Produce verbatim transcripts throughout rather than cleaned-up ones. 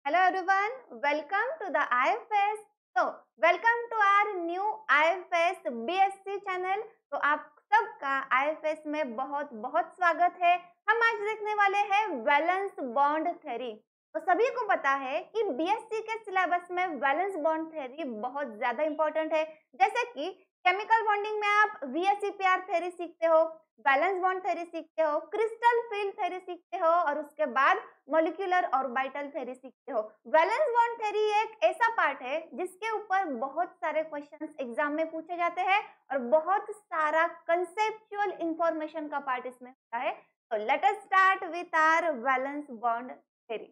Hello everyone, welcome to the I F S. So, welcome to our new I F S B S c channel. तो आप सबका I F S में बहुत बहुत स्वागत है। हम आज देखने वाले हैं वैलेंस बॉन्ड थ्योरी। तो सभी को पता है कि B S c के सिलेबस में वैलेंस बॉन्ड थ्योरी बहुत ज्यादा इंपॉर्टेंट है। जैसे कि केमिकल बॉन्डिंग में आप V S E P R theory सीखते हो, वैलेंस बॉन्ड थ्योरी सीखते हो, क्रिस्टल फील्ड थ्योरी सीखते हो और उसके बाद मॉलिक्यूलर ऑर्बिटल थ्योरी सीखते हो। वैलेंस बॉन्ड थ्योरी एक ऐसा पार्ट है जिसके ऊपर बहुत सारे क्वेश्चंस एग्जाम में पूछे जाते हैं और बहुत सारा कंसेप्चुअल इंफॉर्मेशन का पार्ट इसमें होता है। तो let us start with our valence bond theory.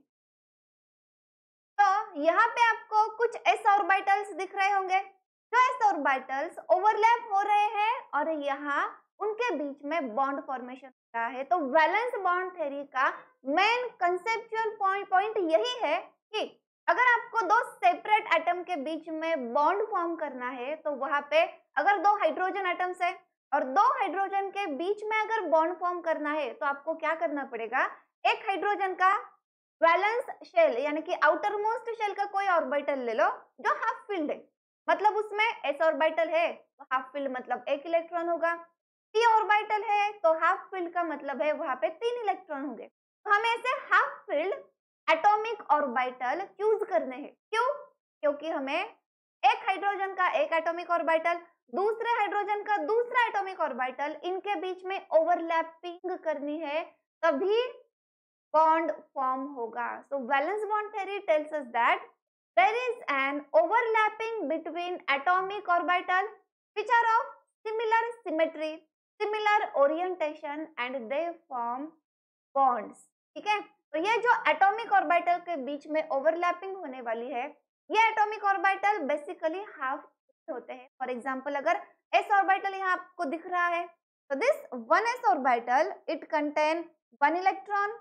तो यहाँ पे आपको कुछ एस ऑर्बिटल्स दिख रहे होंगे। जो एस ऑर्बिटल्स ओवरलैप हो रहे हैं और यहाँ उनके बीच में बॉन्ड फॉर्मेशन हो रहा है। तो वैलेंस बॉन्ड थ्योरी का मेन कंसेप्चुअल पॉइंट पॉइंट यही है कि अगर आपको दो सेपरेट एटम के बीच में बॉन्ड फॉर्म करना है तो वहां पे अगर दो हाइड्रोजन एटम्स है और दो हाइड्रोजन के बीच में अगर बॉन्ड फॉर्म करना है तो आपको क्या करना पड़ेगा, एक हाइड्रोजन का वैलेंस शेल यानी कि आउटर मोस्ट शेल का कोई ऑर्बिटल ले लो जो हाफ फिल्ड है, मतलब उसमें एस ऑर्बिटल है तो हाफ फिल्ड मतलब एक इलेक्ट्रॉन होगा। पी ऑर्बिटल है तो हाफ फील्ड का मतलब है वहां पे तीन इलेक्ट्रॉन होंगे। तो हमें ऐसे half filled atomic orbital choose करने हैं। क्यों? क्योंकि हमें एक हाइड्रोजन का एक एटॉमिक ऑर्बिटल, दूसरे हाइड्रोजन का दूसरा एटॉमिक ऑर्बिटल, इनके बीच में ओवरलैपिंग करनी है, तभी बॉन्ड फॉर्म होगा। So valence bond theory tells us that there is an overlapping between atomic orbital which are of similar symmetry, similar orientation and they form bonds। ठीक है, तो ये जो एटॉमिक ऑर्बिटल के बीच में ओवरलैपिंग होने वाली है, ये एटॉमिक ऑर्बिटल बेसिकली हाफ होते हैं। फॉर एग्जांपल अगर एस ऑर्बिटल यहाँ आपको दिख रहा है तो this one S orbital it contain one electron,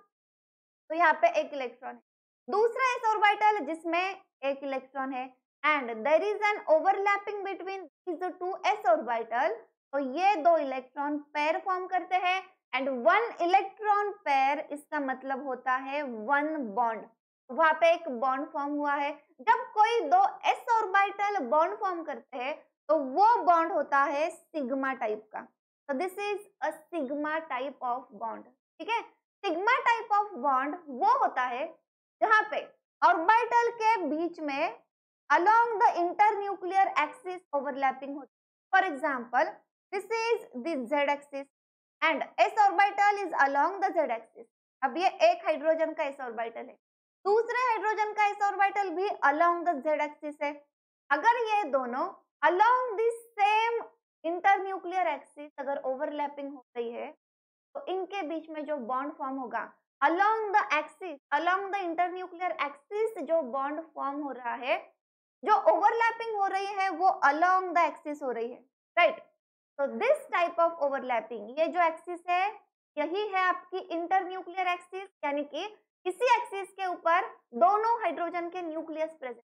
तो यहाँ पे एक इलेक्ट्रॉन है। दूसरा एस ऑर्बिटल जिसमें एक इलेक्ट्रॉन है and there is an overlapping between these two S orbital, तो ये दो इलेक्ट्रॉन पेयर फॉर्म करते हैं एंड वन इलेक्ट्रॉन पेयर इसका मतलब होता है वन बॉन्ड। वहां पे एक बॉन्ड फॉर्म हुआ है। जब कोई दो एस ऑर्बिटल बॉन्ड फॉर्म करते हैं तो वो बॉन्ड होता है सिग्मा टाइप का। तो this is a sigma type of bond. ठीक है, सिग्मा टाइप ऑफ बॉन्ड वो होता है जहां पे ऑर्बिटल के बीच में along the internuclear axis overlapping होती है। For example this is the Z axis and S orbital is along the Z axis. अब ये एक हाइड्रोजन का एस ऑर्बिटल है, दूसरे हाइड्रोजन का एस ऑर्बिटल भी अलोंग द जेड एक्सिस है। अगर ये दोनों along this same internuclear axis अगर ओवरलैपिंग हो रही है तो इनके बीच में जो बॉन्ड फॉर्म होगा along the axis, along the internuclear axis जो बॉन्ड फॉर्म हो रहा है, जो ओवरलैपिंग हो रही है वो अलोंग द एक्सिस हो रही है, राइट। तो दिस टाइप ऑफ ओवरलैपिंग, ये जो एक्सिस है यही है आपकी इंटरन्यूक्लियर एक्सिस, यानी कि इसी एक्सिस के ऊपर दोनों हाइड्रोजन के न्यूक्लियस प्रेजेंट,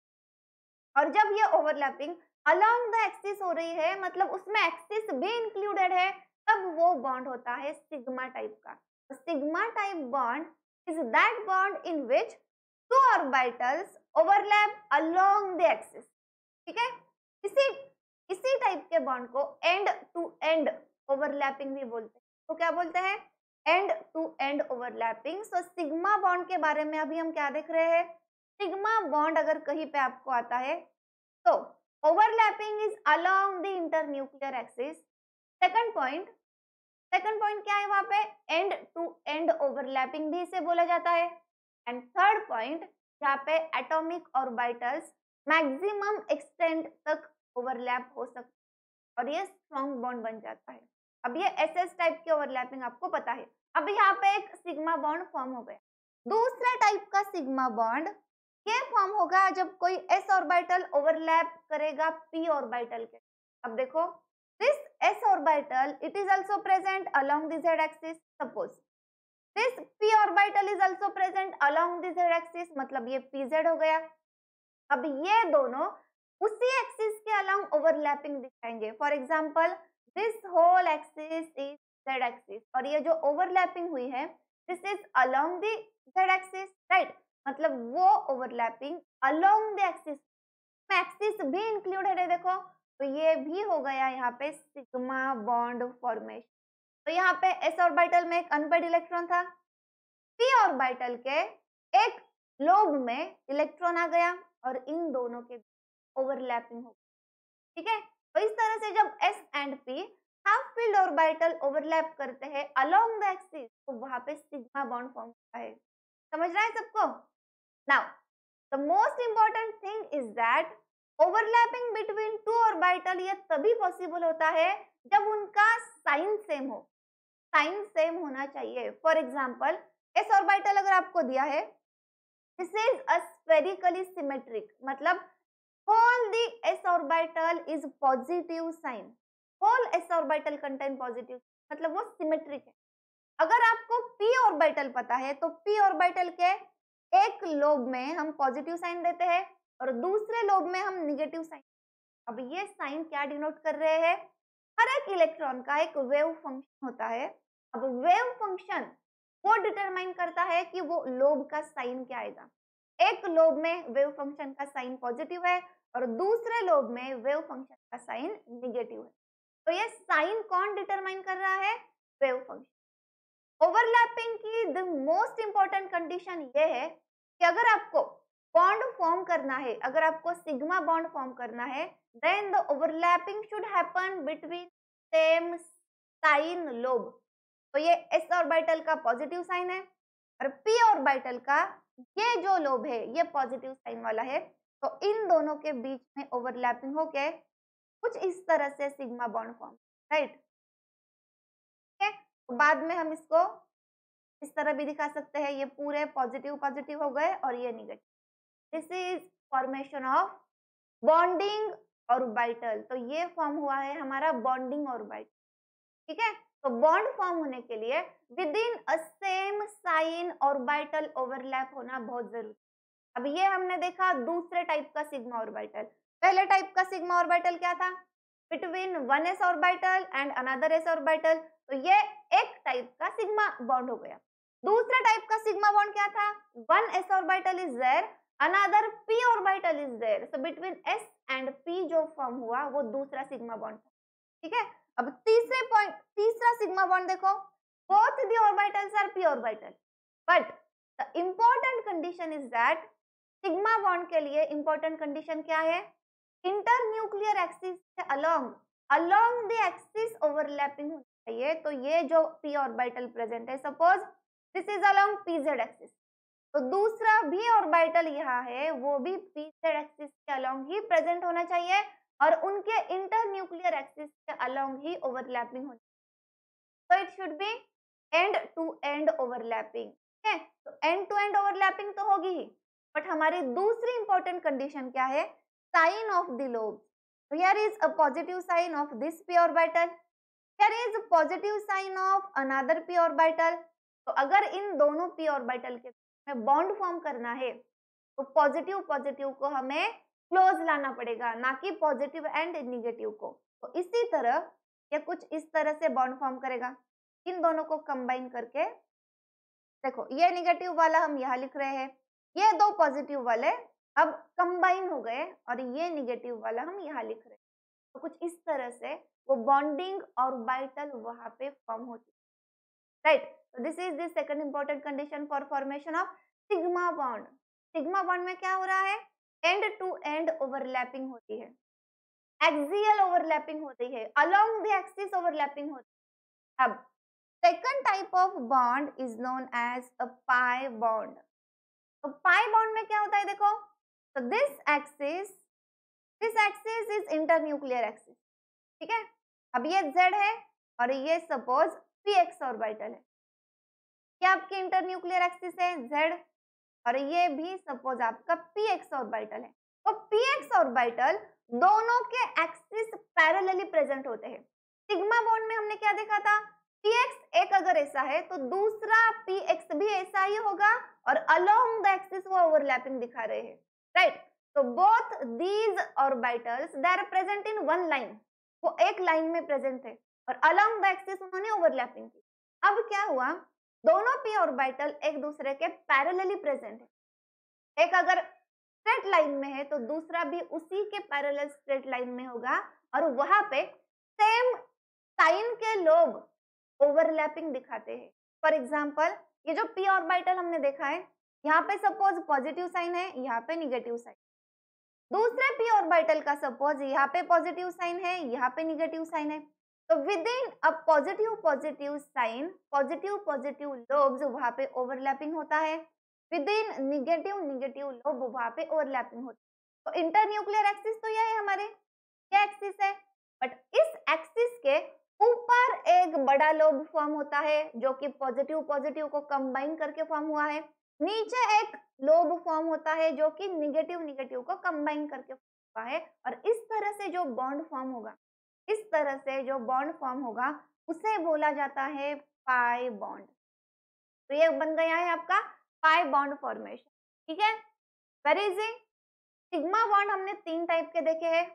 और जब ये ओवरलैपिंग अलोंग द एक्सिस हो रही है मतलब उसमें एक्सिस भी इंक्लूडेड है, तब वो बॉन्ड होता है सिग्मा टाइप का। Sigma type bond is that bond in which two orbitals overlap along the axis. ठीक है, इसी इसी टाइप के बॉन्ड को एंड टू एंड ओवरलैपिंग भी बोलते हैं। तो क्या बोलते हैं? End to end overlapping. So sigma bond के बारे में अभी हम क्या देख रहे हैं? सिग्मा बॉन्ड अगर कहीं पे आपको आता है तो overlapping is along the internuclear axis. Second point, second point क्या है वहां पे? एंड टू एंड ओवरलैपिंग भी इसे बोला जाता है। एंड थर्ड पॉइंट जहाँ पे एटॉमिक ऑर्बिटल्स मैक्सिमम एक्सटेंट तक ओवरलैप हो सकते और ये स्ट्रॉन्ग बॉन्ड बन जाता है। अब ये एस एस टाइप की ओवरलैपिंग आपको पता है। अब यहाँ पे एक सिग्मा बॉन्ड फॉर्म हो गया। दूसरा टाइप का सिग्मा बॉन्ड ये फॉर्म होगा जब कोई एस ऑर्बिटल ओवरलैप करेगा पी ऑर्बिटल के। अब देखो this s orbital it is also present along the z axis, suppose this p orbital is also present along the z axis, मतलब ये pz हो गया। अब ये दोनों उसी एक्सिस के अलॉन्ग ओवरलैपिंग दिखाएंगे। For example this whole axis is z axis और ये जो ओवरलैपिंग हुई है this is along the z axis, right. मतलब वो overlapping along the axis, axis भी इंक्लूडेड है देखो, तो ये भी हो गया यहाँ पे सिग्मा बॉन्ड फॉर्मेशन। तो यहाँ पे एस ऑर्बिटल में एक अनपेड इलेक्ट्रॉन था, पी ऑर्बिटल के एक लोब में इलेक्ट्रॉन आ गया और इन दोनों के ओवरलैपिंग हो, ठीक है। तो इस तरह से जब S and P half filled orbital overlap करते हैं अलोंग द एक्सिस, तो वहां पे सिग्मा बॉन्ड फॉर्म होता है। समझ रहा है सबको? Now the most important thing is that overlapping between two orbital ये तभी पॉसिबल होता है जब उनका साइन सेम हो, साइन सेम होना चाहिए। फॉर एग्जाम्पल एस ऑर्बिटल अगर आपको दिया है, this is a spherically symmetric, मतलब whole the s orbital is positive sign, whole s orbital contain positive, मतलब वो सिमेट्रिक है। अगर आपको p ऑर्बिटल पता है तो p ऑर्बिटल के एक लोब में हम पॉजिटिव साइन देते हैं और दूसरे लोब में हम निगेटिव साइन। अब ये साइन क्या डिनोट कर रहे हैं? हर एक इलेक्ट्रॉन का एक वेव फंक्शन होता है। अब वेव फंक्शन वो डिटरमाइन करता है कि वो लोब का साइन क्या आएगा। एक लोब में वेव फंक्शन का साइन पॉजिटिव है और दूसरे लोब में वेव फंक्शन का साइन नेगेटिव है। तो ये साइन कौन डिटरमाइन कर रहा है? Wave function. ओवरलैपिंग की द मोस्ट इंपॉर्टेंट कंडीशन ये है कि अगर आपको बॉन्ड फॉर्म करना है, अगर आपको सिग्मा बॉन्ड फॉर्म करना है, then the overlapping should happen between same sign lobe. तो ये एस ऑर्बिटल का पॉजिटिव साइन है और पी ऑर्बिटल का ये जो लोब है ये पॉजिटिव साइन वाला है। तो इन दोनों के बीच में ओवरलैपिंग होके कुछ इस तरह से सिग्मा बॉन्ड फॉर्म, राइट। ठीक है, तो बाद में हम इसको इस तरह भी दिखा सकते हैं, ये पूरे पॉजिटिव पॉजिटिव हो गए और ये negative. This is formation of bonding orbital. तो ये फॉर्म हुआ है हमारा बॉन्डिंग ऑर्बिटल, ठीक है। तो बॉन्ड फॉर्म होने के लिए within a same sign orbital overlap होना बहुत जरूरी। अब ये हमने देखा दूसरे टाइप का सिग्मा ऑर्बिटल। पहले टाइप का सिग्मा ऑर्बिटल क्या था? Between one S orbital and another S orbital, तो ये एक टाइप का सिग्मा बॉन्ड हो गया। दूसरा टाइप का सिग्मा बॉन्ड क्या था? One S orbital is there, another P orbital is there, so between S and P जो फॉर्म हुआ वो दूसरा सिग्मा बॉन्ड था, ठीक है। अब तीसरे पॉइंट, तीसरा सिग्मा बॉन्ड देखो, both the orbitals are P orbital, but the important condition is that sigma bond के लिए इंपॉर्टेंट कंडीशन क्या है? इंटरन्यूक्लियर एक्सिस से along along the axis overlapping होनी चाहिए। तो ये जो पी ऑर्बिटल प्रेजेंट है, suppose this is along P Z axis, तो दूसरा भी ऑर्बिटल यहाँ है वो भी पीजेड एक्सिस के अलोंग ही प्रेजेंट होना चाहिए और उनके इंटरन्यूक्लियर एक्सिस के अलोंग ही ओवरलैपिंग होनी चाहिए। तो it should be end to end overlapping, ठीक है। तो एंड टू एंड ओवरलैपिंग तो होगी ही, बट हमारी दूसरी इंपॉर्टेंट कंडीशन क्या है? Sign of the lobe. So here is a positive sign of this p orbital, here is a positive sign of another p orbital। तो अगर इन दोनों p orbital के में बॉन्ड फॉर्म करना है तो पॉजिटिव पॉजिटिव को हमें क्लोज लाना पड़ेगा, ना कि पॉजिटिव एंड निगेटिव को। तो इसी तरह ये कुछ इस तरह से बॉन्ड फॉर्म करेगा। इन दोनों को कंबाइन करके देखो, ये निगेटिव वाला हम यहाँ लिख रहे हैं, ये दो पॉजिटिव वाले अब कंबाइन हो गए और ये निगेटिव वाला हम यहाँ लिख रहे हैं। तो कुछ इस तरह से वो बॉन्डिंग ऑर्बिटल वहां पे फॉर्म होती है, राइट। तो this is the second important condition for formation of sigma bond. Sigma bond में क्या हो रहा है? एंड टू एंड ओवरलैपिंग होती है, एक्सियल ओवरलैपिंग होती है, अलोंग द एक्सिस ओवरलैपिंग होती है। अब second type of bond is known as a pi bond. तो पाई बॉन्ड में क्या होता है देखो, तो this axis this axis is internuclear axis, ठीक है। अब ये Z है और ये सपोज पी एक्स ऑर्बिटल है, ये आपकी इंटरन्यूक्लियर एक्सिस है Z, और ये भी सपोज आपका पी एक्स ऑर्बिटल है। तो पी एक्स ऑर्बिटल दोनों के एक्सिस पैरेलली प्रेजेंट होते हैं। सिग्मा बॉन्ड में हमने क्या देखा था? px एक अगर ऐसा है तो दूसरा px भी ऐसा ही होगा और अलोंग द एक्सिस वो ओवरलैपिंग दिखा रहे हैं, राइट। तो both these orbitals they are present in one line, वो एक लाइन में प्रेजेंट थे और अलोंग द एक्सिस उन्होंने ओवरलैपिंग की। अब क्या हुआ? दोनों p ऑर्बिटल एक दूसरे के पैरेलली प्रेजेंट है, एक अगर स्ट्रेट लाइन में है तो दूसरा भी उसी के पैरेलल स्ट्रेट लाइन में होगा और वहां पे सेम साइन के लोब ओवरलैपिंग दिखाते हैं। फॉर एग्जाम्पल ये जो पी ऑर्बिटल हमने देखा है, यहाँ पे सपोज पॉजिटिव साइन है, यहाँ पे निगेटिव साइन। दूसरे पी ऑर्बिटल का सपोज यहाँ पे पॉजिटिव साइन है, यहाँ पे निगेटिव साइन है, तो within a positive positive sign positive positive lobes वहां पे ओवरलैपिंग होता है, within negative negative lobe वहां पे ओवरलैपिंग होता है। तो इंटरन्यूक्लियर एक्सिस तो यह है हमारे, ये एक्सिस है, बट इस एक्सिस के ऊपर एक बड़ा लोब फॉर्म होता है जो कि पॉजिटिव पॉजिटिव को कंबाइन करके फॉर्म हुआ है, नीचे एक लोब फॉर्म होता है जो कि निगेटिव निगेटिव को कंबाइन करके फॉर्म हुआ है, और इस तरह से जो बॉन्ड फॉर्म होगा, इस तरह से जो बॉन्ड फॉर्म होगा उसे बोला जाता है पाई बॉन्ड। तो ये बन गया है आपका पाई बॉन्ड फॉर्मेशन, ठीक है, वेरी इजी। सिग्मा बॉन्ड हमने तीन टाइप के देखे हैं,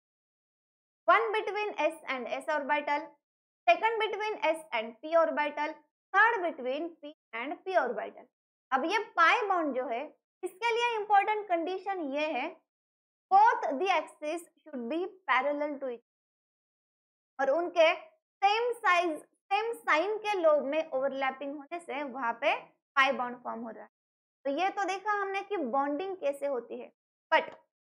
one between s and s orbital, second between s and p orbital, third between p and p orbital. अब ये पाई बॉन्ड जो है इसके लिए इंपॉर्टेंट कंडीशन ये है, both the axis should be parallel to each, और उनके सेम साइज सेम साइन के लोब में ओवरलैपिंग होने से वहां पे पाई बॉन्ड फॉर्म हो रहा है। तो ये तो देखा हमने कि बॉन्डिंग कैसे होती है, बट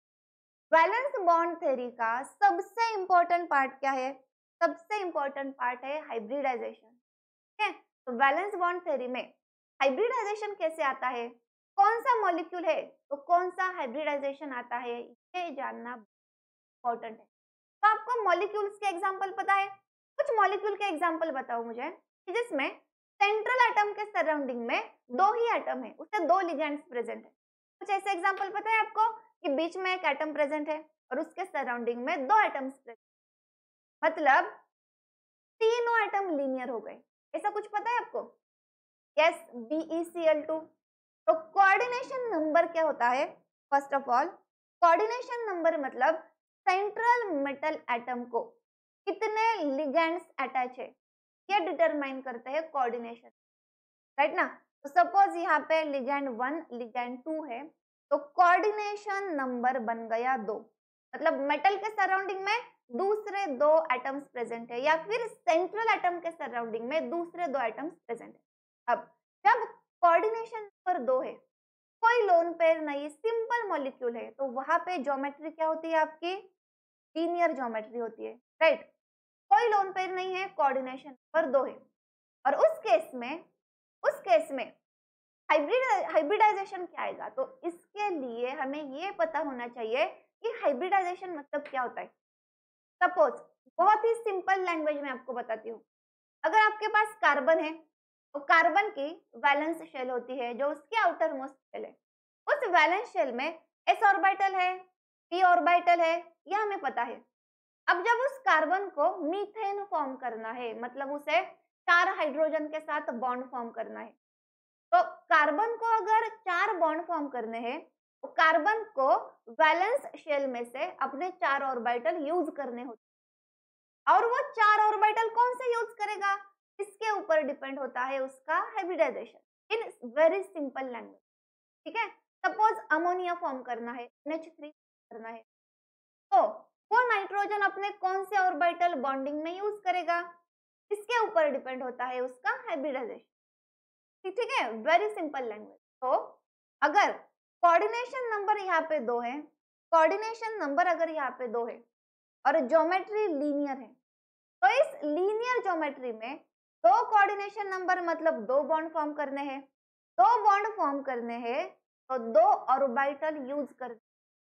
वैलेंस बॉन्ड थ्योरी का सबसे इंपॉर्टेंट पार्ट क्या है? सबसे इंपॉर्टेंट पार्ट है हाइब्रिडाइजेशन, ठीक है। तो वैलेंस बॉन्ड थ्योरी में हाइब्रिडाइजेशन कैसे आता है, कौन सा मॉलिक्यूल है तो कौन सा हाइब्रिडाइजेशन आता है, ये जानना इंपॉर्टेंट है। तो आपको मॉलिक्यूल्स के एग्जांपल पता है? कुछ मॉलिक्यूल के एग्जांपल बताओ मुझे कि जिसमें सेंट्रल एटम के सराउंडिंग में दो ही एटम है, उससे दो लिगेंड्स प्रेजेंट है। कुछ ऐसे एग्जांपल पता है आपको कि बीच में एक एटम प्रेजेंट है और उसके सराउंडिंग में दो एटम्स प्रेजेंट, मतलब तीनों एटम लीनियर हो गए, ऐसा कुछ पता है आपको? Yes, B E C L two. तो कोऑर्डिनेशन नंबर क्या होता है? First of all coordination number मतलब सेंट्रल मेटल एटम को कितने लिगेंड्स अटैच है ये डिटरमाइन करते हैं कोऑर्डिनेशन, राइट ना। तो सपोज यहाँ पे लिगेंड वन लिगेंड टू है, तो कोऑर्डिनेशन नंबर बन गया दो, मतलब मेटल के सराउंडिंग में दूसरे दो एटम्स प्रेजेंट है, या फिर सेंट्रल एटम के सराउंडिंग में दूसरे दो एटम्स प्रेजेंट है। अब जब कोऑर्डिनेशन नंबर दो है, कोई लोन पेयर नहीं, सिंपल मॉलिक्यूल है, तो वहां पे ज्योमेट्री क्या होती है आपकी? लीनियर ज्योमेट्री होती है, राइट। कोई लोन पेयर नहीं है, कोऑर्डिनेशन नंबर दो है, और उस केस में उस केस में हाइब्रिड हाइब्रिडाइजेशन क्या आएगा? तो इसके लिए हमें ये पता होना चाहिए कि हाइब्रिडाइजेशन मतलब क्या होता है। सपोज बहुत ही सिंपल लैंग्वेज में आपको बताती हूँ, अगर आपके पास कार्बन है तो कार्बन की वैलेंस शेल होती है जो उसकी आउटर मोस्ट शेल है, उस वैलेंस शेल में एस ऑर्बिटल है, पी ऑर्बिटल है, यह हमें पता है। अब जब उस कार्बन को मीथेन फॉर्म करना है, मतलब उसे चार हाइड्रोजन के साथ बॉन्ड फॉर्म करना है, तो कार्बन को अगर चार बॉन्ड फॉर्म करने हैं तो कार्बन को वैलेंस शेल में से अपने चार ऑर्बिटल यूज करने होते हैं, और वो चार ऑर्बिटल कौन से यूज करेगा इसके ऊपर डिपेंड होता है उसका hybridization in very simple language, ठीक है। सपोज अमोनिया फॉर्म करना है, एन एच थ्री करना है, तो वो नाइट्रोजन अपने कौन से ऑर्बिटल बॉन्डिंग में यूज करेगा इसके ऊपर डिपेंड होता है उसका हाइब्रिडाइजेशन, ठीक है, वेरी सिंपल लैंग्वेज। तो अगर कोऑर्डिनेशन नंबर यहाँ पे दो है, कोऑर्डिनेशन नंबर अगर यहाँ पे दो है और ज्योमेट्री लीनियर है, तो इस लीनियर ज्योमेट्री में दो कोऑर्डिनेशन नंबर मतलब दो बॉन्ड फॉर्म करने हैं, दो बॉन्ड फॉर्म करने हैं तो दो ऑर्बिटल यूज कर,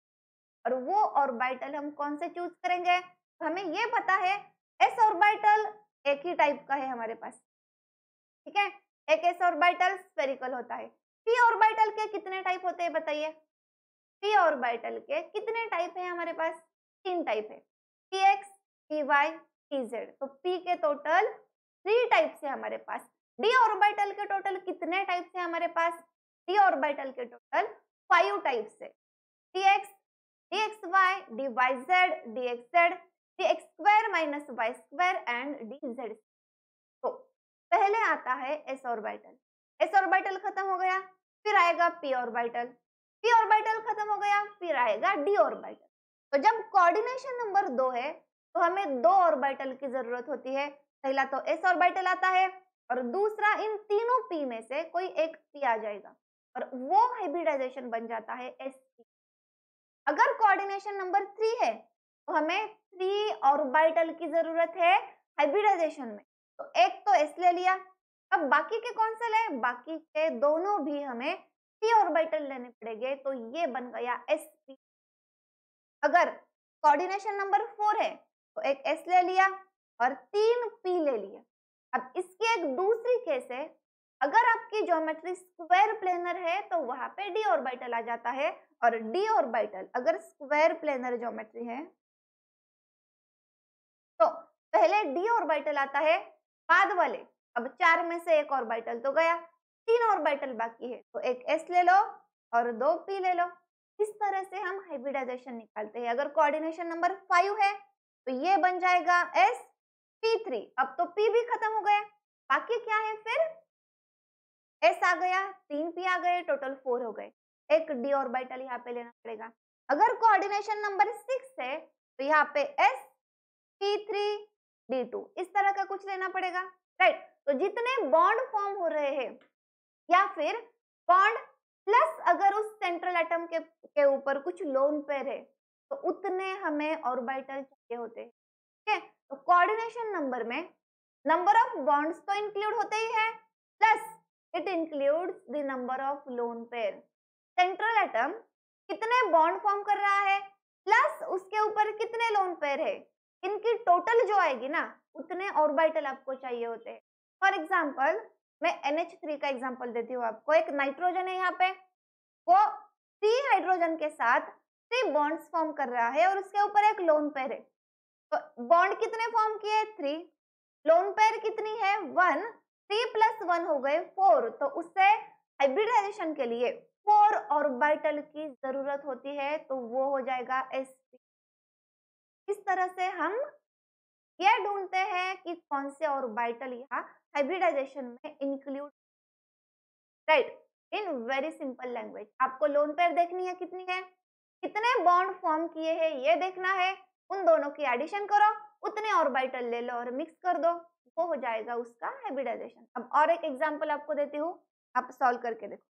और वो ऑर्बिटल हम कौन से चूज करेंगे? तो हमें ये पता है एस ऑर्बिटल एक ही टाइप का है हमारे पास, ठीक है, एक एस ऑर्बिटल स्फेरिकल होता है। पी ऑर्बिटल के कितने टाइप होते हैं बताइए? पी ऑर्बिटल के कितने टाइप है हमारे पास? तीन टाइप है, P X, P Y, P Z. तो पी के टोटल थ्री टाइप से हमारे पास। डी ऑर्बिटल के टोटल कितने टाइप से हमारे पास? डी ऑर्बिटल के टोटल फाइव टाइप से, D X, D X Y, D Y Z, D X Z, D X square minus Y square and D Z. तो पहले आता है एस ऑर्बिटल, एस ऑर्बिटल खत्म हो गया, फिर आएगा पी ऑर्बिटल, p ऑर्बिटल खत्म हो गया, फिर आएगा d ऑर्बिटल। तो जब कोऑर्डिनेशन नंबर दो है तो हमें दो ऑर्बिटल की जरूरत होती है। पहला तो s ऑर्बिटल आता है और दूसरा इन तीनों p में से कोई एक p आ जाएगा और वो हाइब्रिडाइजेशन बन जाता है sp। अगर कोऑर्डिनेशन नंबर थ्री है तो हमें थ्री ऑर्बिटल की जरूरत है हाइब्रिडाइजेशन में। तो एक तो s ले लिया, अब बाकी के कौन से ले, बाकी के दोनों भी हमें p ऑर्बिटल लेने पड़ेंगे, तो ये बन गया sp। अगर कोऑर्डिनेशन नंबर फोर है तो एक s ले लिया और तीन p ले लिया। अब इसकी एक दूसरी केस है, अगर आपकी ज्योमेट्री स्क्वायर प्लेनर है तो वहां पे d ऑर्बिटल आ जाता है और d ऑर्बिटल अगर स्क्वायर प्लेनर ज्योमेट्री है तो पहले d ऑर्बिटल आता है बाद वाले। अब चार में से एक ऑर्बिटल तो गया, तीन ऑर्बिटल बाकी है, तो एक s ले लो और दो p ले लो। इस तरह से हम हाइब्रिडाइजेशन निकालते हैं। अगर कोऑर्डिनेशन नंबर फाइव है तो ये बन जाएगा s p थ्री। अब तो p भी खत्म हो गया, बाकी क्या है फिर s आ गया, तीन p आ गए, टोटल फोर हो गए। एक d ऑर्बिटल यहाँ पे लेना पड़ेगा। अगर कोऑर्डिनेशन नंबर सिक्स है तो यहाँ पे s p three d two इस तरह का कुछ लेना पड़ेगा, राइट। तो जितने बॉन्ड फॉर्म हो रहे हैं या फिर बॉन्ड प्लस अगर उस सेंट्रल एटम के के ऊपर कुछ लोन पेयर है तो उतने हमें ऑर्बिटल चाहिए होते हैं, ठीक है। तो कोऑर्डिनेशन नंबर में नंबर ऑफ बॉन्ड्स तो इंक्लूड होते ही है, plus it includes the number of lone pair. Central atom कितने बॉन्ड फॉर्म कर रहा है प्लस उसके ऊपर कितने लोन पेयर है, इनकी टोटल जो आएगी ना उतने ऑर्बिटल आपको चाहिए होते हैं। फॉर एग्जाम्पल मैं एन एच थ्री का एग्जाम्पल देती हूँ आपको। एक नाइट्रोजन है यहाँ पे, वो थ्री हाइड्रोजन के साथ थ्री बॉन्ड्स फॉर्म कर रहा है और उसके ऊपर एक लोन पेयर है। तो बॉन्ड कितने फॉर्म किए, थ्री, लोन पेयर कितनी है, वन, थ्री प्लस वन हो गए फोर। तो उससे हाइब्रिडाइजेशन के लिए फोर ऑर्बिटल की जरूरत होती है, तो वो हो जाएगा sp। इस तरह से हम यह ढूंढते हैं कि कौन से ऑर्बिटल यहाँ हाइब्रिडाइजेशन में include, right. In very simple language आपको लोन पेयर देखनी है कितनी है, कितने बॉन्ड फॉर्म किए हैं ये देखना है, उन दोनों की एडिशन करो, उतने ऑर्बिटल ले लो और मिक्स कर दो, वो हो जाएगा उसका हाइब्रिडाइजेशन। अब और एक एग्जांपल आपको देती हूँ, आप सॉल्व करके देखो।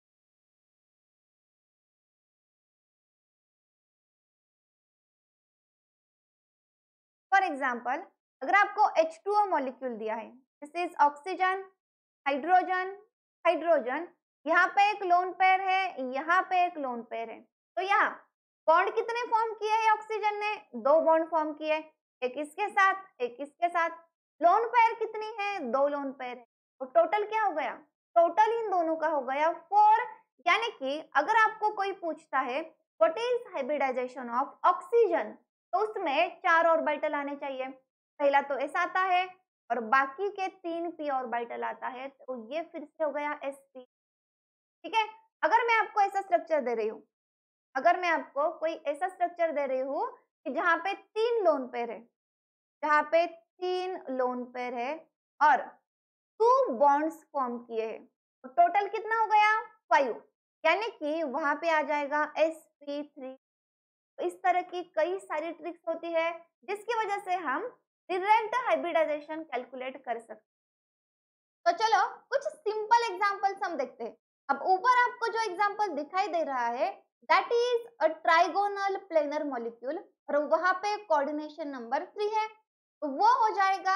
फॉर एग्जाम्पल अगर आपको एच टू ओ मॉलिक्यूल दिया है, this is oxygen, hydrogen, hydrogen, यहाँ पे एक लोन पेयर है, यहाँ पे एक लोन पेयर है। तो यहाँ बॉन्ड कितने फॉर्म किए हैं ऑक्सीजन ने, दो बॉन्ड फॉर्म किए, एक इसके साथ एक इसके साथ। लोन पेयर कितनी है, दो लोन पेयर है। तो टोटल क्या हो गया, टोटल इन दोनों का हो गया फोर। यानी कि अगर आपको कोई पूछता है what is hybridization of oxygen तो उसमें चार ऑर्बिटल आने चाहिए। पहला तो एस आता है और बाकी के तीन पी ऑर्बिटल आता है, तो ये फिर से हो गया sp, ठीक है। अगर मैं आपको ऐसा स्ट्रक्चर दे रही हूँ, अगर मैं आपको कोई ऐसा स्ट्रक्चर दे रही हूँ कि जहाँ पे तीन लोन पेयर है, जहाँ पे तीन लोन पेयर है और टू बॉन्ड्स फॉर्म किए हैं, तो टोटल कितना हो गया, फाइव। यानी कि वहां पे आ जाएगा sp थ्री। इस तरह की कई सारी ट्रिक्स होती है जिसकी वजह से हम डायरेक्ट हाइब्रिडाइजेशन कैलकुलेट कर सकते हैं। तो चलो कुछ सिंपल एग्जांपल्स हम देखते हैं। अब ऊपर आपको जो एग्जांपल दिखाई दे रहा है that is a trigonal planar molecule और वहां पे कोऑर्डिनेशन नंबर थ्री है, तो वो हो जाएगा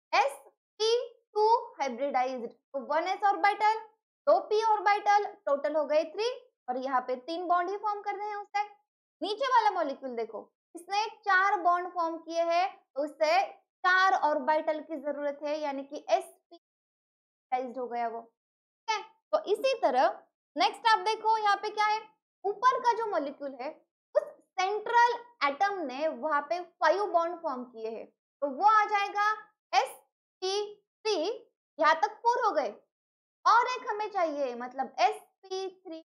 sp टू हाइब्रिडाइज्ड। तो वन s ऑर्बिटल, दो p ऑर्बिटल, टोटल हो गए थ्री और यहाँ पे तीन बॉन्ड ही फॉर्म कर रहे हैं उससे। नीचे वाला मॉलिक्यूल देखो, इसने चार बॉन्ड फॉर्म किए हैं, तो उससे चार ऑर्बिटल की जरूरत है, यानी कि sp हो गया वो, ठीक है। तो इसी तरह नेक्स्ट आप देखो यहाँ पे क्या है, ऊपर का जो मॉलिक्यूल है उस सेंट्रल एटम ने वहां पे फाइव बॉन्ड फॉर्म किए हैं, तो वो आ जाएगा sp थ्री। यहाँ तक फोर हो गए और एक हमें चाहिए, मतलब sp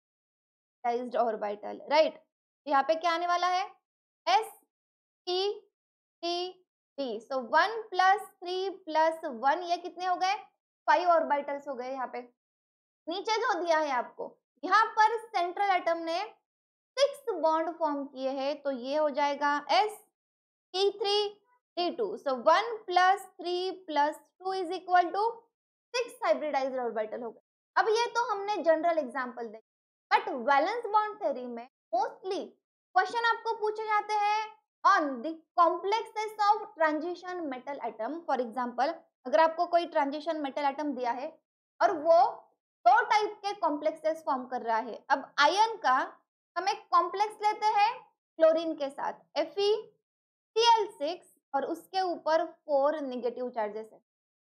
थ्री ऑर्बिटल, राइट। यहाँ पे क्या आने वाला है s p t t। So one plus three plus one, ये कितने हो गए, फाइव ऑर्बिटल्स हो गए यहाँ पे। नीचे जो दिया है आपको यहाँ पर सेंट्रल एटम ने सिक्स बॉन्ड फॉर्म किए हैं, तो ये हो जाएगा S P three D two. So one plus three plus two is equal to six hybridized orbital हो गए। अब ये तो हमने जनरल एग्जांपल देखे, बट वैलेंस बॉन्ड थ्योरी में मोस्टली क्वेश्चन आपको पूछे जाते हैं on the complexes of transition metal atom. For example, अगर आपको कोई ट्रांजिशन मेटल एटम दिया है और वो दो टाइप के कॉम्प्लेक्सेस फॉर्म कर रहा है। अब आयन का हम एक कॉम्प्लेक्स लेते हैं क्लोरीन के साथ F E C L six और उसके ऊपर फोर नेगेटिव चार्जेस है।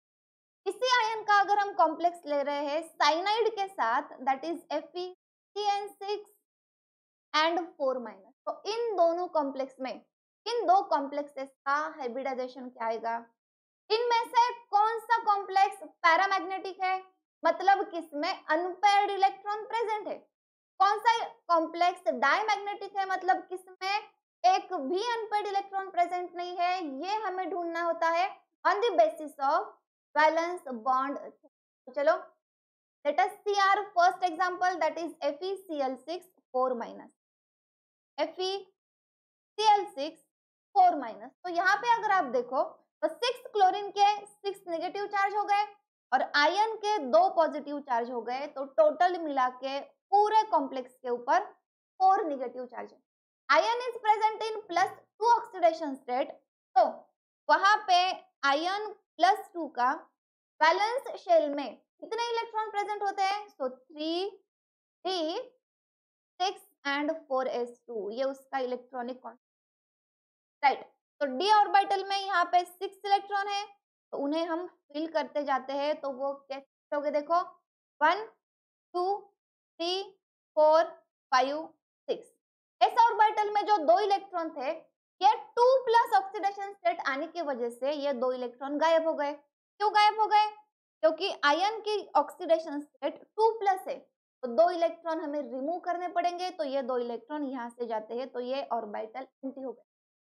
इसी आयन का अगर हम कॉम्प्लेक्स ले रहे हैं साइनाइड के साथ, that is F E C N six and four minus, तो इन दोनों कॉम्प्लेक्स में इन दो कॉम्प्लेक्सेस का हाइब्रिडाइजेशन क्या आएगा? इनमें से कौन सा कॉम्प्लेक्स पैरामैग्नेटिक है, मतलब किसमें अनपेयर्ड इलेक्ट्रॉन प्रेजेंट है? कौन सा कॉम्प्लेक्स डायमैग्नेटिक है, मतलब किसमें एक भी अनपेयर्ड इलेक्ट्रॉन प्रेजेंट नहीं है? ये हमें ढूंढना होता है on the basis of valence bond. चलो, let us see our first example, that is F e C l six four minus, F e C l six four minus. तो यहाँ पे अगर आप देखो तो सिक्स क्लोरीन के सिक्स नेगेटिव चार्ज हो गए और आयन के दो पॉजिटिव चार्ज हो गए, तो टोटल मिला के पूरे कॉम्प्लेक्स के ऊपर फोर नेगेटिव चार्ज है। Iron is present in plus two oxidation state, तो वहां पे आयन प्लस टू का वैलेंस शेल में कितने इलेक्ट्रॉन प्रेजेंट होते हैं? So three D six and four S two, ये उसका इलेक्ट्रॉनिक राइट। तो डी ऑर्बिटल में यहाँ पे सिक्स इलेक्ट्रॉन है, तो उन्हें हम फिल करते जाते हैं, तो वो कैसे होगे? देखो, one two three four five six. S orbital में जो दो इलेक्ट्रॉन थे, ये टू प्लस ऑक्सीडेशन स्टेट आने की वजह से ये दो इलेक्ट्रॉन गायब हो गए। क्यों गायब हो गए? क्योंकि आयन की ऑक्सीडेशन स्टेट टू प्लस है, तो दो इलेक्ट्रॉन हमें रिमूव करने पड़ेंगे, तो ये दो इलेक्ट्रॉन यहाँ से जाते हैं, तो ये ऑर्बिटल एम्प्टी हो गए।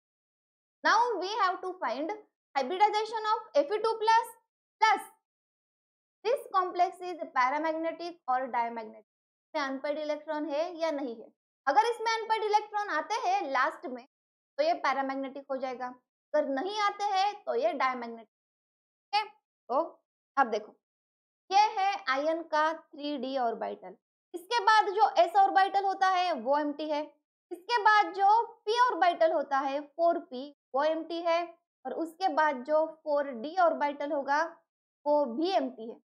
Now we have to find hybridization of F e two plus plus this complex is paramagnetic और diamagnetic। इसमें अनपेयर्ड इलेक्ट्रॉन है या नहीं है? अगर इसमें अनपेयर्ड इलेक्ट्रॉन आते हैं लास्ट में, तो ये पैरामैग्नेटिक हो जाएगा, अगर नहीं आते हैं तो ये डायमैग्नेटिक। ठीक है, तो अब देखो, ये है आयन का थ्री डी ऑर्बिटल। इसके बाद जो s ऑर्बिटल होता है वो एम्प्टी है। इसके बाद जो p ऑर्बिटल होता है फोर पी, वो एम्प्टी है, और उसके बाद जो फोर डी ऑर्बिटल होगा वो भी एम्प्टी है।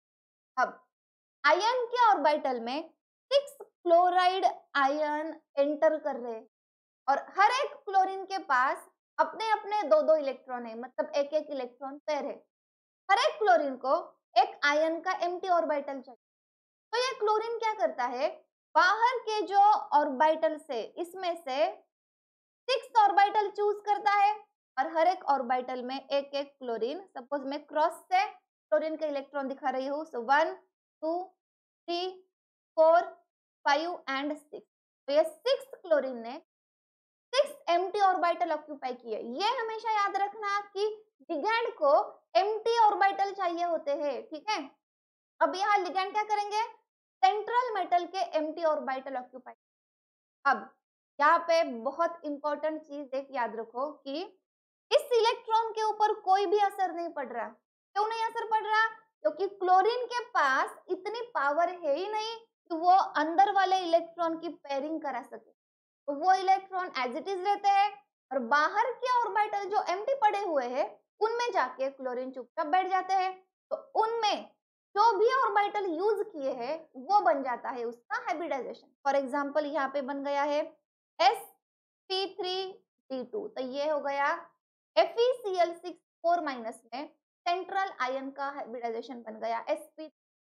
अब आयन के ऑर्बिटल में सिक्स क्लोराइड आयन एंटर कर रहे हैं और हर एक क्लोरीन के पास अपने अपने दो दो इलेक्ट्रॉन है, मतलब एक एक इलेक्ट्रॉन पेयर है। हर एक क्लोरीन को एक आयन का एम्प्टी ऑर्बिटल चाहिए। तो ये क्लोरीन क्या करता है, बाहर के जो ऑर्बिटल से इसमें से सिक्स ऑर्बिटल चूज करता है और हर एक ऑर्बिटल में एक एक क्लोरीन, सपोज मैं क्रॉस से क्लोरीन के इलेक्ट्रॉन दिखा रही हूँ, so one two three four five and six, तो ये सिक्स क्लोरीन ने सिक्स एम्प्टी ऑर्बिटल ऑक्यूपाई किए। ये हमेशा याद रखना कि लिगैंड को एम्प्टी ऑर्बिटल चाहिए होते हैं, ठीक है। अब यहाँ लिगैंड क्या करेंगे, सेंट्रल मेटल के एम्प्टी ऑर्बिटल ऑक्यूपाई। अब यहाँ पे बहुत इंपॉर्टेंट चीज एक याद रखो कि इस इलेक्ट्रॉन के ऊपर कोई भी असर नहीं पड़ रहा। क्यों नहीं असर पड़ रहा? क्योंकि क्लोरीन के पास इतनी पावर है ही नहीं कि वो अंदर वाले इलेक्ट्रॉन की पेयरिंग करा सके, तो वो इलेक्ट्रॉन एज इट इज रहते हैं और बाहर के ऑर्बिटल जो एम्प्टी पड़े हुए हैं उनमें जाके क्लोरीन चुपचाप बैठ जाते हैं, तो उनमें जो भी ऑर्बिटल यूज किए हैं वो बन जाता है उसका हाइब्रिडाइजेशन। फॉर एग्जांपल यहाँ पे बन गया है S P three D two, तो ये हो गया F E C L six four minus में सेंट्रल आयन का हाइब्रिडाइजेशन बन गया एस पी।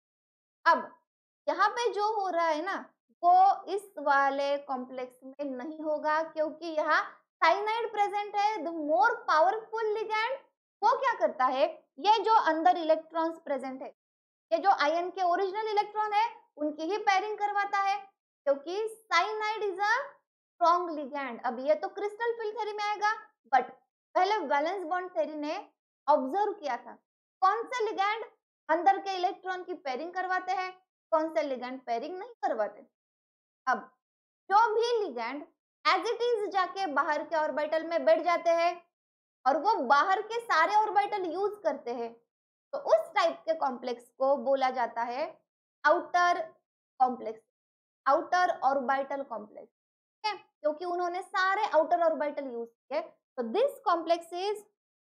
अब यहाँ पे जो हो रहा है ना वो इस वाले कॉम्प्लेक्स में नहीं होगा, क्योंकि यहाँ साइनाइड प्रेजेंट है, द मोर पावरफुल लिगैंड। वो क्या करता है, ये जो अंदर इलेक्ट्रॉन्स प्रेजेंट है, ये जो आयन के ओरिजिनल इलेक्ट्रॉन है उनकी ही पेयरिंग करवाता है, क्योंकि cyanide is a strong ligand. अब ये तो क्रिस्टल फिल थ्योरी में आएगा, बट पहले वैलेंस बॉन्ड थ्योरी ने ऑब्जर्व किया था कौन से लिगैंड अंदर के इलेक्ट्रॉन की पेयरिंग करवाते हैं, कौन से लिगेंड पेयरिंग नहीं करवाते। अब जो भी लिगेंड एज इट इज जाके बाहर के ऑर्बिटल में बैठ जाते हैं और वो बाहर के सारे ऑर्बिटल यूज करते हैं, तो उस टाइप के कॉम्प्लेक्स को बोला जाता है outer complex, outer orbital complex. ठीक है, क्योंकि उन्होंने सारे आउटर ऑर्बिटल यूज किए, तो this complex is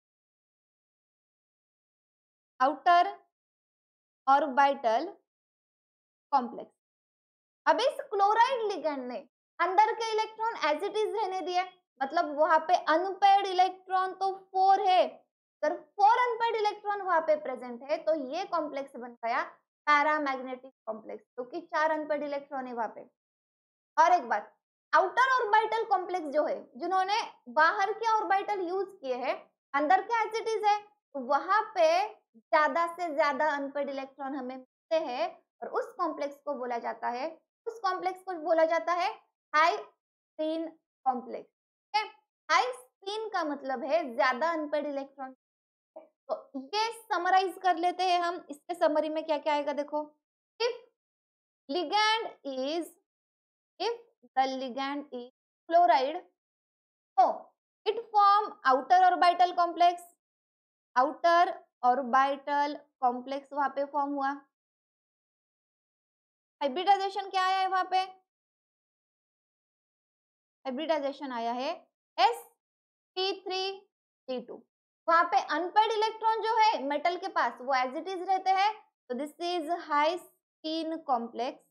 outer orbital complex. अब इस क्लोराइड लिगेंड ने अंदर के इलेक्ट्रॉन एज इट इज रहने दिए, मतलब वहां पे अनपेयर्ड इलेक्ट्रॉन तो फोर है, अगर फोर अनपेयर्ड इलेक्ट्रॉन वहां पे प्रेजेंट है तो ये कॉम्प्लेक्स बन गया पैरामैग्नेटिक कॉम्प्लेक्स, क्योंकि तो चार अनपेयर्ड इलेक्ट्रॉन है वहां पे। और एक बात, आउटर ऑर्बिटल कॉम्प्लेक्स जो है, जिन्होंने बाहर के ऑर्बिटल यूज किए हैं, अंदर के एज इट इज है, तो वहां पे ज्यादा से ज्यादा अनपेयर्ड इलेक्ट्रॉन हमें मिलते हैं और उस कॉम्प्लेक्स को बोला जाता है, उस कॉम्प्लेक्स को बोला जाता है हाई स्पिन कॉम्प्लेक्स। ठीक है, हाई स्पिन का मतलब है ज्यादा अनपेयर्ड इलेक्ट्रॉन। तो ये समराइज कर लेते हैं हम, इसके समरी में क्या क्या आएगा देखो। If ligand is if the ligand is fluoride, so it form outer orbital complex, outer orbital complex वहां पे फॉर्म हुआ। हाइब्रिडाइजेशन क्या आया है वहां पे, हाइब्रिडाइजेशन आया है S P three D two. वहां पे अनपेयर्ड इलेक्ट्रॉन जो है मेटल के पास वो एज इट इज रहते हैं, तो this is high spin complex,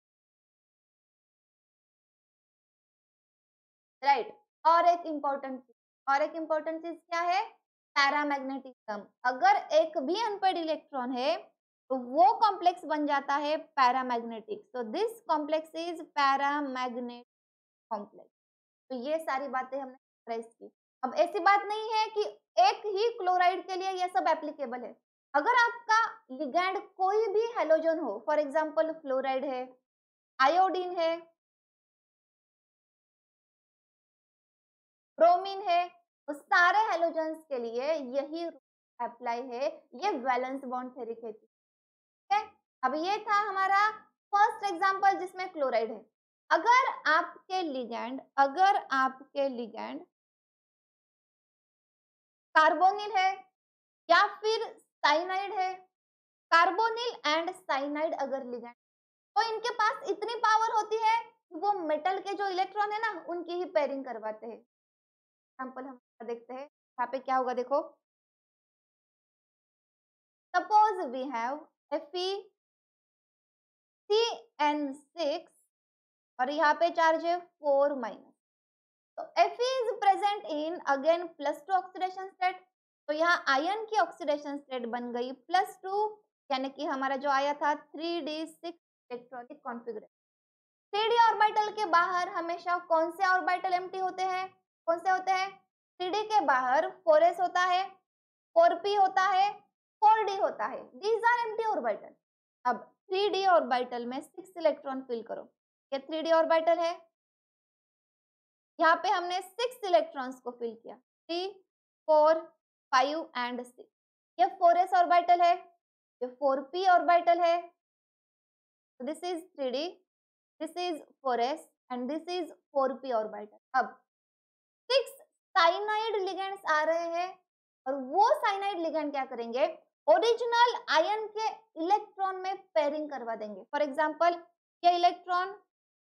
right right. और एक इंपॉर्टेंट और एक इंपॉर्टेंट चीज क्या है, पैरामैग्नेटिज्म। अगर एक भी अनपेयर्ड इलेक्ट्रॉन है तो वो कॉम्प्लेक्स बन जाता है पैरामैग्नेटिक, तो this complex is paramagnetic complex. तो ये सारी बातें हमने एक्सप्रेस की। अब ऐसी बात नहीं है कि एक ही क्लोराइड के लिए ये सब एप्लीकेबल है। अगर आपका लिगैंड कोई भी हेलोजन हो, फॉर एग्जांपल फ्लोराइड है, आयोडीन है, ब्रोमीन है, तो सारे हेलोजेंस के लिए यही अप्लाई है, ये वैलेंस बॉन्ड थ्योरी कहती है। अब ये था हमारा फर्स्ट एग्जांपल जिसमें क्लोराइड है। अगर आपके लिगैंड अगर आपके लिगैंड कार्बोनिल है या फिर साइनाइड है, कार्बोनिल एंड साइनाइड अगर लिगैंड, तो इनके पास इतनी पावर होती है कि वो मेटल के जो इलेक्ट्रॉन है ना उनकी ही पेयरिंग करवाते हैं। एग्जांपल हम देखते हैं, यहाँ पे क्या होगा देखो। Suppose we have Fe C N six और यहाँ पे चार्ज है फोर माइनस, तो Fe is present in again plus two oxidation state, तो यहाँ आयन की ऑक्सीडेशन स्टेट बन गई प्लस टू, यानी कि हमारा जो आया था three D six electronic configuration. Three D orbital के बाहर हमेशा कौन से ऑर्बिटल एम्प्टी होते हैं, कौन से होते हैं, थ्री डी के बाहर फोर एस होता है, फोर पी होता है, फोर डी होता है, दीज आर एम्प्टी ऑर्बिटल। अब थ्री डी ऑर्बिटल में सिक्स इलेक्ट्रॉन फिल करो, ये थ्री डी ऑर्बिटल है, यहाँ पे हमने सिक्स इलेक्ट्रॉन्स को फिल किया, three four five and six, ये फोर एस ऑर्बिटल है, ये फोर पी ऑर्बिटल है, this is three D, this is four S and this is four P orbital. अब सिक्स साइनाइड लिगेंड्स आ रहे हैं और वो साइनाइड लिगेंड क्या करेंगे, ओरिजिनल आयन के इलेक्ट्रॉन में पेयरिंग करवा देंगे। फॉर एग्जांपल ये इलेक्ट्रॉन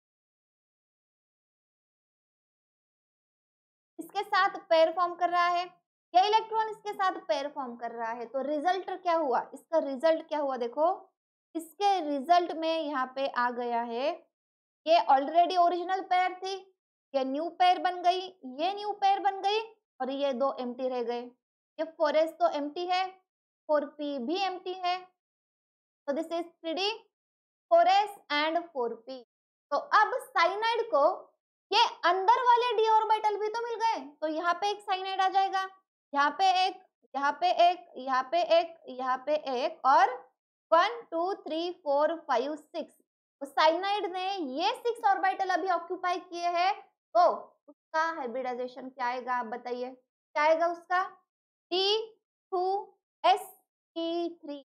इसके साथ पेयर फॉर्म कर रहा है, ये इलेक्ट्रॉन इसके साथ पेयर फॉर्म कर रहा है, तो रिजल्ट क्या हुआ, इसका रिजल्ट क्या हुआ देखो, इसके रिजल्ट में यहाँ पे आ गया है, ये ऑलरेडी ओरिजिनल पेयर थी, ये न्यू पेयर बन गई, ये न्यू पेयर बन गई और ये दो एम्प्टी रह गए, ये फोर एस तो एम्प्टी है, फोर पी भी एम्प्टी है, तो this is three D, four S and four P. तो अब साइनाइड को ये अंदर वाले डी ऑर्बिटल भी तो मिल गए, तो यहाँ पे एक साइनाइड आ जाएगा, यहाँ पे एक, यहाँ पे एक, यहाँ पे एक, यहाँ पे एक और one two three four five six, तो साइनाइड ने ये सिक्स ऑर्बिटल अभी ऑक्यूपाई किए हैं, तो उसका हाइब्रिडाइजेशन क्या आएगा आप बताइए, क्या आएगा उसका, D two S P three,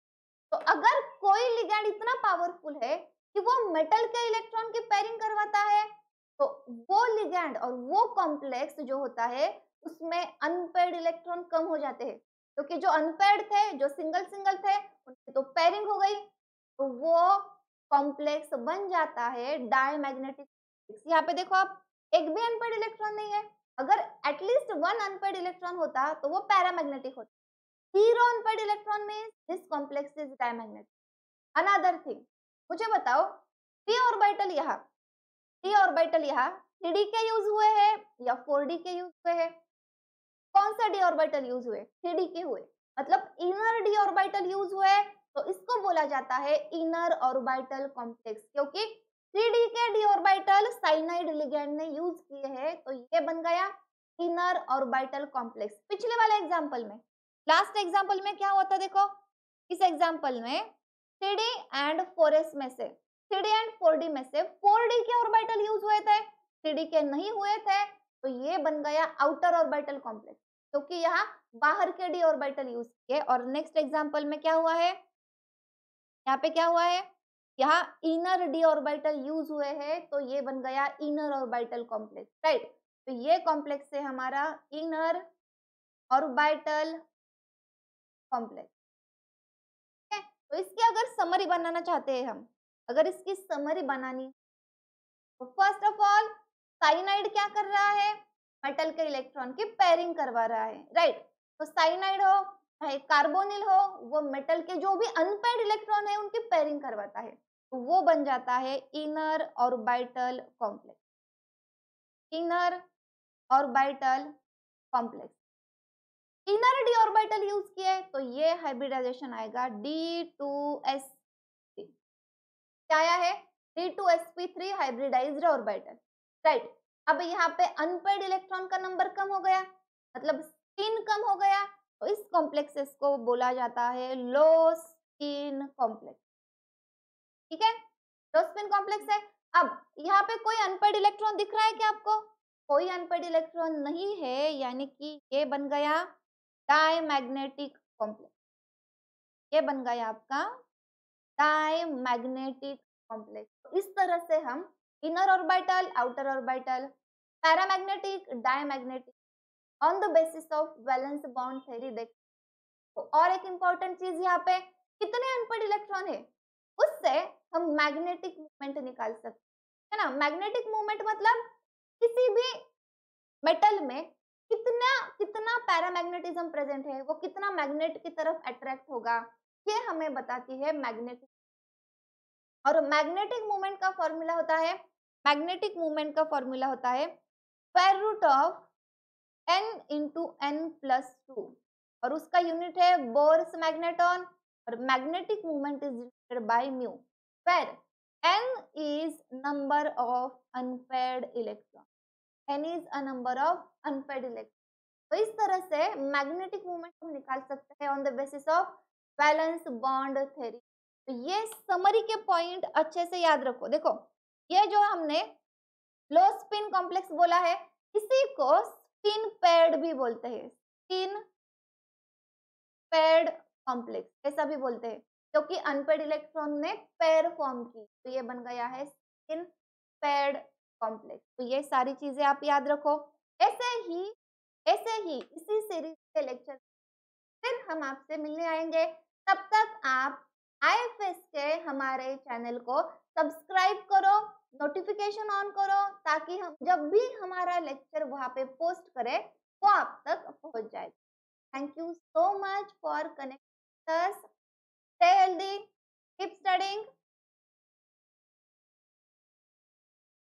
तो अगर कोई लिगैंड इतना पावरफुल है कि वो मेटल के इलेक्ट्रॉन की पेयरिंग करवाता है, तो वो लिगैंड और वो कॉम्प्लेक्स जो होता है उसमें अनपेयर्ड इलेक्ट्रॉन कम हो जाते हैं, क्योंकि तो जो अनपेयर्ड थे, जो सिंगल सिंगल थे, उनकी तो पेयरिंग हो गई, तो वो कॉम्प्लेक्स बन जाता है डायमैग्नेटिक। यहाँ पे देखो आप, एक भी अनपेयर्ड इलेक्ट्रॉन नहीं है। अगर एटलीस्ट वन अनपेयर्ड इलेक्ट्रॉन होता तो वो पैरामैग्नेटिक होता। Zero unpaired electron means this complex is diamagnetic. Another thing, मुझे बताओ, p ऑर्बिटल यहाँ, p ऑर्बिटल यहाँ थ्री डी के यूज हुए हैं या फोर डी के यूज हुए हैं? कौन सा d ऑर्बिटल यूज हुए? थ्री डी के हुए, मतलब इनर d ऑर्बिटल यूज हुए, तो इसको बोला जाता है इनर ऑर्बिटल कॉम्प्लेक्स, क्योंकि थ्री डी के d ऑर्बिटल साइनाइड लिगैंड ने यूज किए हैं, तो ये बन गया इनर ऑर्बिटल कॉम्प्लेक्स। पिछले वाले एग्जांपल में, लास्ट एग्जांपल में क्या हुआ था देखो, इस एग्जांपल में three D and four S में से, three D and four D में से फोर डी के ऑर्बिटल यूज हुए थे, थ्री डी के नहीं हुए थे, तो ये बन गया आउटर ऑर्बिटल कॉम्प्लेक्स, क्योंकि तो यहाँ बाहर के डी ऑर्बिटल यूज किए। और नेक्स्ट एग्जांपल में क्या हुआ है, यहाँ पे क्या हुआ है, यहाँ इनर डी ऑर्बिटल यूज हुए हैं, तो ये बन गया इनर ऑर्बिटल कॉम्प्लेक्स, राइट। तो ये कॉम्प्लेक्स है हमारा इनर ऑर्बिटल कॉम्प्लेक्स, ठीक है। तो इसकी अगर समरी बनाना चाहते हैं हम, अगर इसकी समरी बनानी, तो फर्स्ट ऑफ ऑल साइनाइड क्या कर रहा है, मेटल के इलेक्ट्रॉन की पेयरिंग करवा रहा है, राइट। तो साइनाइड हो चाहे कार्बोनिल हो, वो मेटल के जो भी अनपेयर्ड इलेक्ट्रॉन है उनकी पेयरिंग करवाता है, तो वो बन जाता है inner orbital complex, inner orbital complex. Inner D orbital use किया है, तो ये हाइब्रिडाइजेशन आएगा डी टू एस थ्री, क्या आया है, D two S P three hybridized orbital, right. अब यहाँ पे अनपेयर्ड इलेक्ट्रॉन का नंबर कम हो गया, मतलब स्पिन कम हो गया, तो इस कॉम्प्लेक्सेस को बोला जाता है लो स्पिन कॉम्प्लेक्स, ठीक है, लो स्पिन कॉम्प्लेक्स है। अब यहाँ पे कोई अनपेयर्ड इलेक्ट्रॉन दिख रहा है क्या आपको? कोई अनपेयर्ड इलेक्ट्रॉन नहीं है, यानी कि ये बन गया डायमैग्नेटिक कॉम्प्लेक्स, ये बन गया आपका डायमैग्नेटिक कॉम्प्लेक्स। तो इस तरह से हम inner orbital, outer orbital, paramagnetic, diamagnetic on the basis of valence bond theory देख। तो और एक इंपॉर्टेंट चीज यहाँ पे, कितने अनपेयर्ड इलेक्ट्रॉन है उससे हम मैग्नेटिक मूवमेंट निकाल सकते हैं ना। मैग्नेटिक मूवमेंट मतलब किसी भी मेटल में कितना कितना पैरामैग्नेटिज्म प्रेजेंट है, वो कितना मैग्नेट की तरफ अट्रैक्ट होगा, ये हमें बताती है मैग्नेटिक। और मैग्नेटिक मूवमेंट का फॉर्मूला होता है, मैग्नेटिक मूवमेंट का फॉर्मूला होता है square root of N into N plus two, और उसका यूनिट है बोर्स मैग्नेटॉन, और magnetic movement is denoted by mu, where N is number of unpaired electron, N is a number of unpaired electron. तो इस तरह से magnetic movement हम निकाल सकते हैं on the basis of valence bond theory. तो ये समरी के पॉइंट अच्छे से याद रखो। देखो, ये जो हमने लो स्पिन कॉम्प्लेक्स बोला है, इसी को स्पिन पेयर्ड भी बोलते हैं, स्पिन पेयर्ड कॉम्प्लेक्स ऐसा भी बोलते हैं, क्योंकि तो अनपेयर्ड इलेक्ट्रॉन ने पेयर फॉर्म की, तो ये बन गया है स्पिन पेयर्ड कॉम्प्लेक्स। तो ये सारी चीजें आप याद रखो। ऐसे ही ऐसे ही इसी सीरीज के लेक्चर फिर हम आपसे मिलने आएंगे। तब तक आप आई एफ एस के हमारे चैनल को सब्सक्राइब करो, नोटिफिकेशन ऑन करो, ताकि हम जब भी हमारा लेक्चर वहां पे पोस्ट करें वो आप तक पहुंच जाए। Thank you so much for connecting us. Stay healthy, keep studying.